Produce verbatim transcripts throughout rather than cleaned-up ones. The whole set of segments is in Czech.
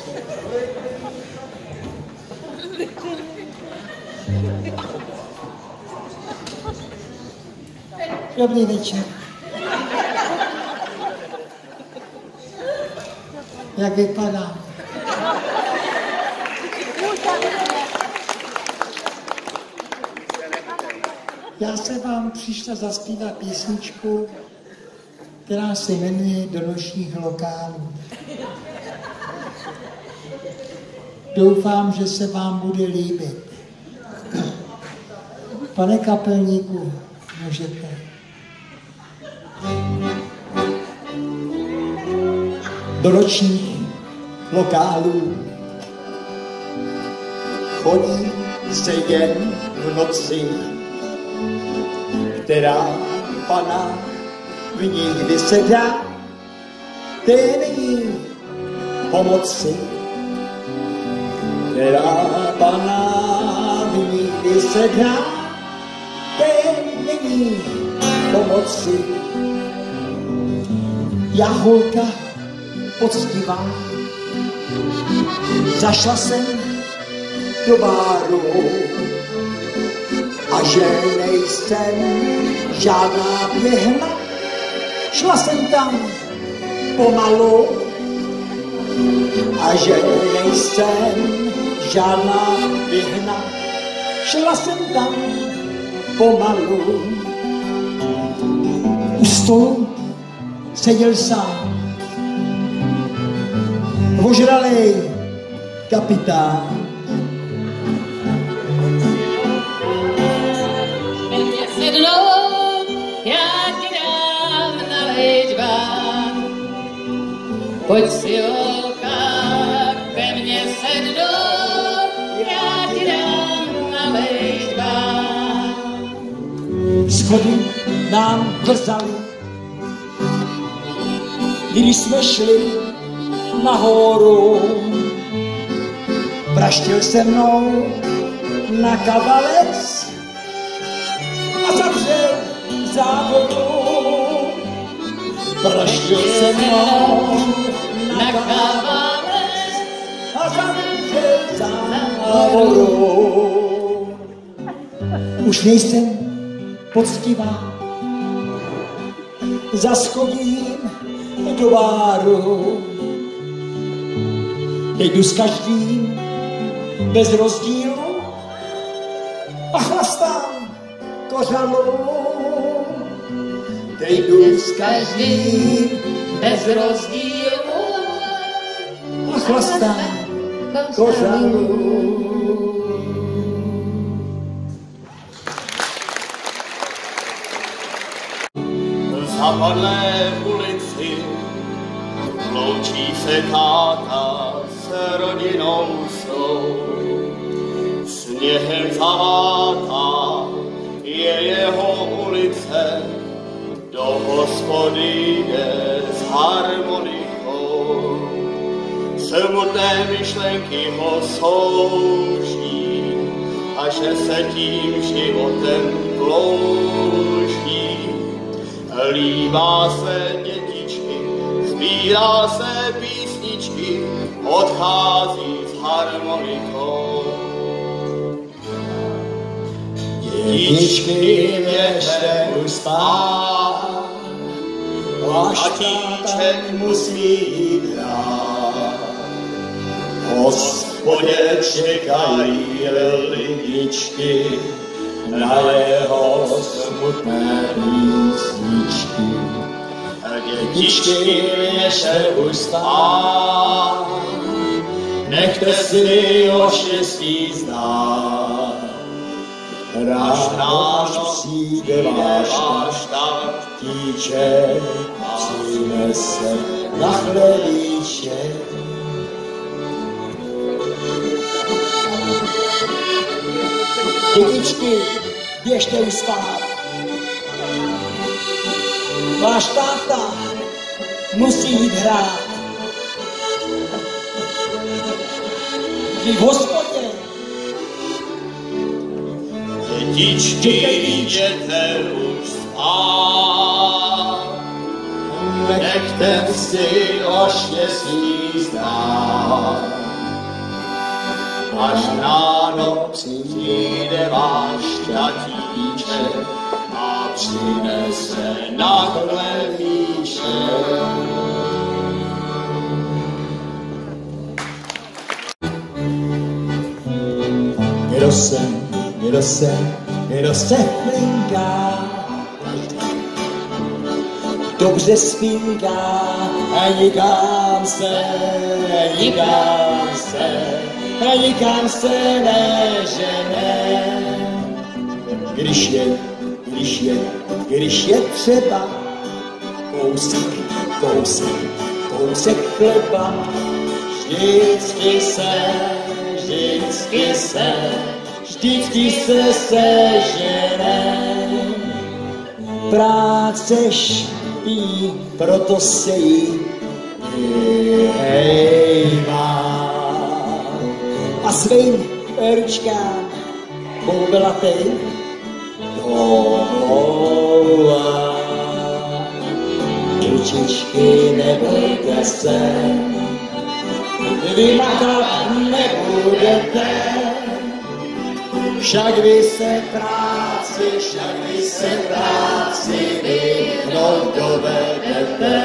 Dobrý večer. Jak vypadá? Já se vám přišla zaspívat písničku, která se jmenuje Do nočních lokálů. Doufám, že se vám bude líbit. Pane kapelníku, můžete. Do nočních lokálů chodí se jen v noci, která pana v nich vysedá, té není pomoci, která pana v nich vysedá, té není pomoci. Já holka poctivá, zašla jsem do báru a že nejsem žádná běhna, šla jsem tam pomalu a že nejsem žádná běhna, šla jsem tam pomalu. U stolu seděl sám ožralej kapitán. Mě sednou, já ti dám nalejt vám. Pojď si holka, ke mně sednou, já ti dám nalejt vám. Schody nám vrzali, když jsme šli nahoru. Praštil se mnou na kavalec a zavřel závodu. Praštil se mnou na kavalec a zavřel závodu. Už nejsem poctivá, zas chodím do báru. Jdu s každým bez rozdílu a chlastám kořalu. Jdu s každým bez rozdílu a chlastám kořalu. V zapadlé ulici loučí se táta s rodinou svou. Sněhem zavátá je jeho ulice, do hospody jde s harmonikou. Smutné myšlenky ho souží a že se tím životem plouží. Líbá se dětičky, sbírá se písničky, odchází s harmonikou. Dětičky běžte už spát, tatíček musí jít hrát. V hospodě čekají lidičky na jeho smutné písničky. Dětičky běžte už spát, nechte si o štěstí znát. Až ráno přijde váš tatíček, přinese na chlebíček. Dětičky, běžte už spát. Váš táta musí jít hrát. Vy v hospodě. Dětičky, jděte už spát. Nechte si o štěstí znát. až ráno přijde váš tatíček a přinese na chlebíček. Kdo se, kdo se, kdo se plinká, dobře spinká a nikam se, nikam se, a nikam se nežene. Když je, když je, když je třeba kousek, kousek, kousek chleba, vždycky se, vždycky se, vždycky se sežene. Práce špí, proto se jí hejvá. A svým ručkám boubelatej dovolá. Ručičky, nebojte se, vymakat nebudete, však vy se práci, však vy se práci vyhnout dovedete.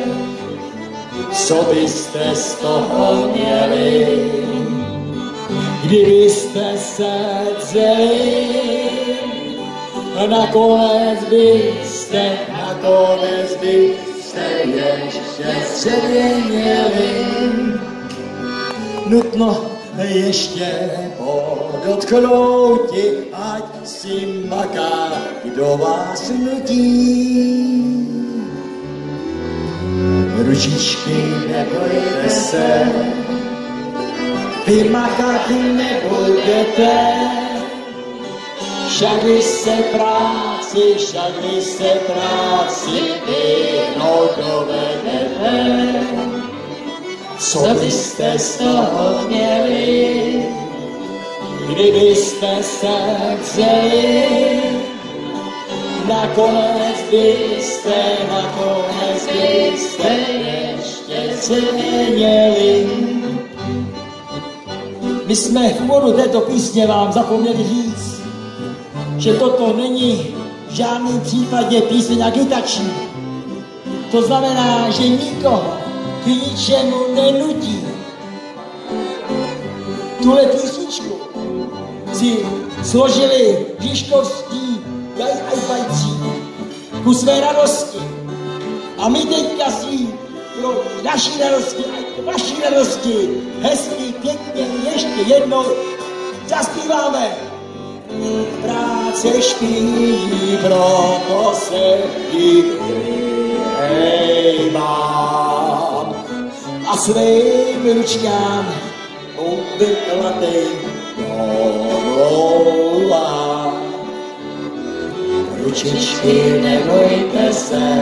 Co byste z toho měli, kdybyste se dzeli? Nakonec byste, nakonec byste ještě zředěněli. Nutno ještě podotknouti, ať si maká, kdo vás nutí. Ručičky, nebojte se, vymakat nebudete, však vy se práci, však vy se práci vyhnout dovedete. Co byste z toho měli, kdybyste se vzeli? Nakonec byste, nakonec byste ještě změnili. My jsme v úvodu této písně vám zapomněli říct, že toto není v žádném případě píseň agitační. To znamená, že nikoho k ničemu nenutí. Tuhle písničku si složili Žižkovský gajajbajci ku své radosti. A my teďka si pro naší radosti a vaší radosti hezky, pěkně ještě jednou zaspíváme. Práce špí, proto se jí hejbám a svým ručkám obvyklatej dovolá. Ručičky, nebojte se,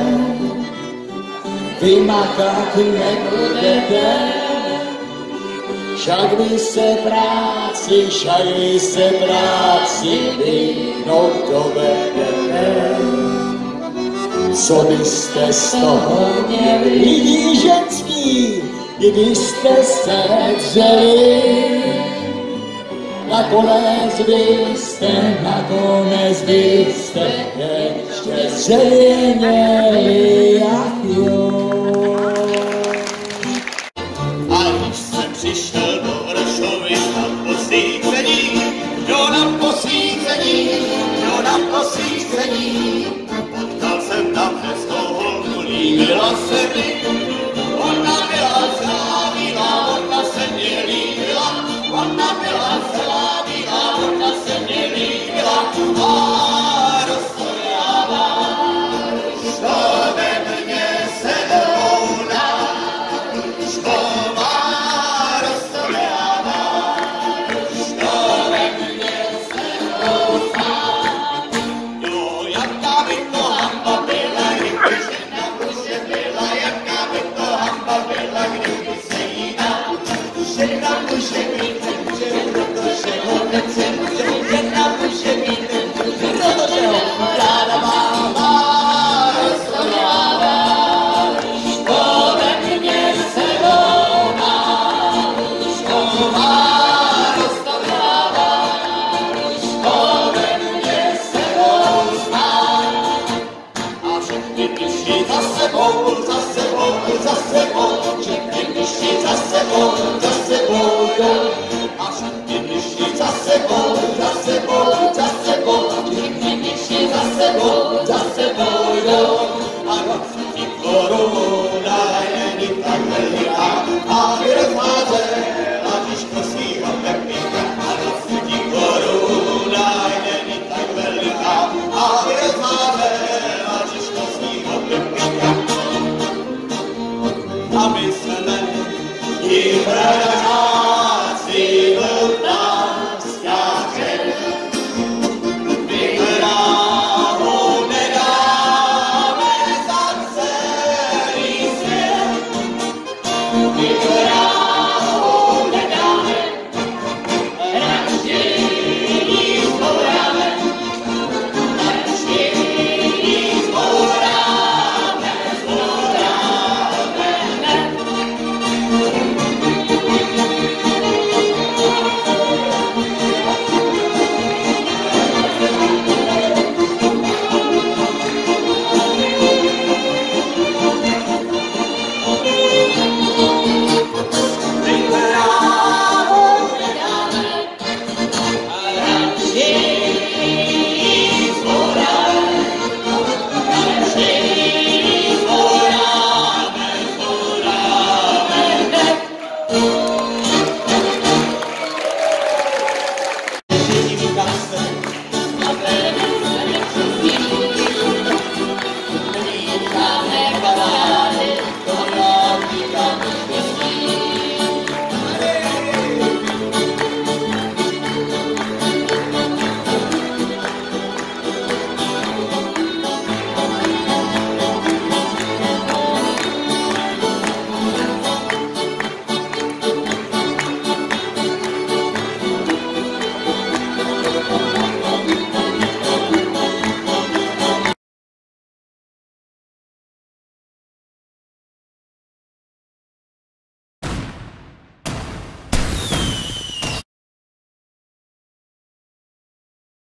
vymakat nebudete, však vy se práci, však vy se práci vyhnout dovedete. Co byste z toho měli, lidi ženský, kdybyste se dřeli? Nakonec byste, nakonec byste ještě zřejmě, ach jo.